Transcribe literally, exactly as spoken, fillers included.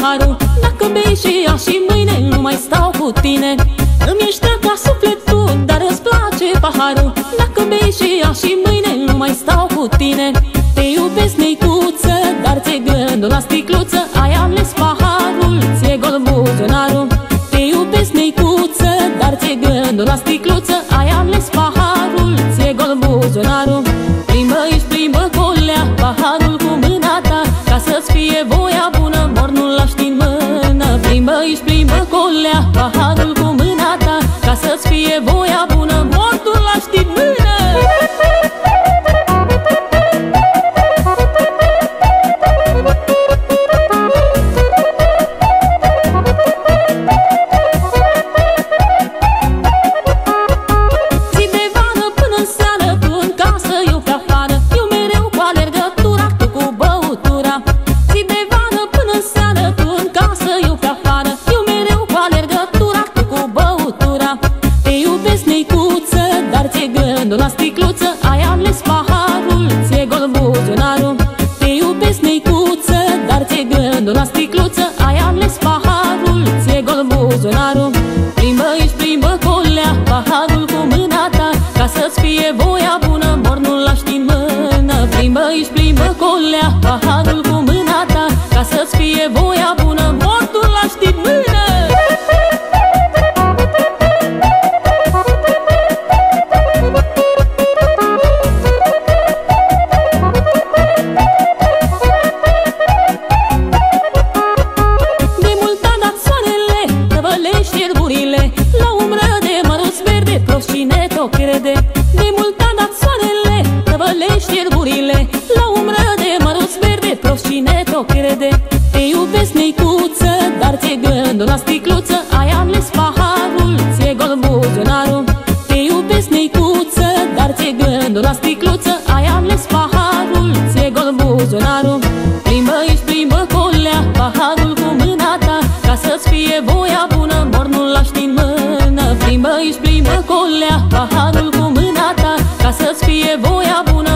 paharul. Dacă bei și ia și mâine nu mai stau cu tine. Îmi ești drag ca sufletul, dar îți place paharul. Dacă bei și ia și mâine nu mai stau cu tine. Te iubesc, neicuță, dar ți-e gândul la sticluță. Ai ales paharul, ți-e gol buzunarul. Te iubesc, neicuță, dar ți-e gândul la sticluță. Ai ales paharul, ți-e gol buzunarul. Plimbă-i, plimbă colea, paharul cu mâna ta, ca să-ți fie voia bună, mor nu-l lași din mână. Plimbă-i, plimbă colea, paharul cu mâna ta, ca să-ți fie voia bună, mor nu-l lași din mână. La sticluță, ai ales paharul, ți-e gol buzunarul. Te iubesc, neicuță, dar ți-e gândul la sticluță. Ai ales paharul, ți-e gol buzunarul. Plimbă-i, plimbă colea, paharul cu mâna ta, ca să-ți fie voia bună, mor nu-l lași din mână. Plimbă-i, plimbă colea, paharul cu mâna ta, ca să-ți fie voia bună, mor nu-l lași din mână. La umbră de măruți verde, prost cine t-o crede. De mult a dat soarele, tăvălești ierburile. La umbră de măruți verde, prost cine t-o crede. Te iubesc, neicuță, dar ți-e gândul la sticluță. Ai ales paharul, ți-e gol buzunarul. Te iubesc, neicuță, dar ți-e gândul la sticluță. Ai ales paharul, ți-e gol buzunarul. Plimbă-i, plimbă colea, paharul cu mâna ta, ca să-ți fie voia bună, mor nu-l lași din mână. Plimbă-i, plimbă colea, paharul cu mâna ta, ca să-ți fie voia bună,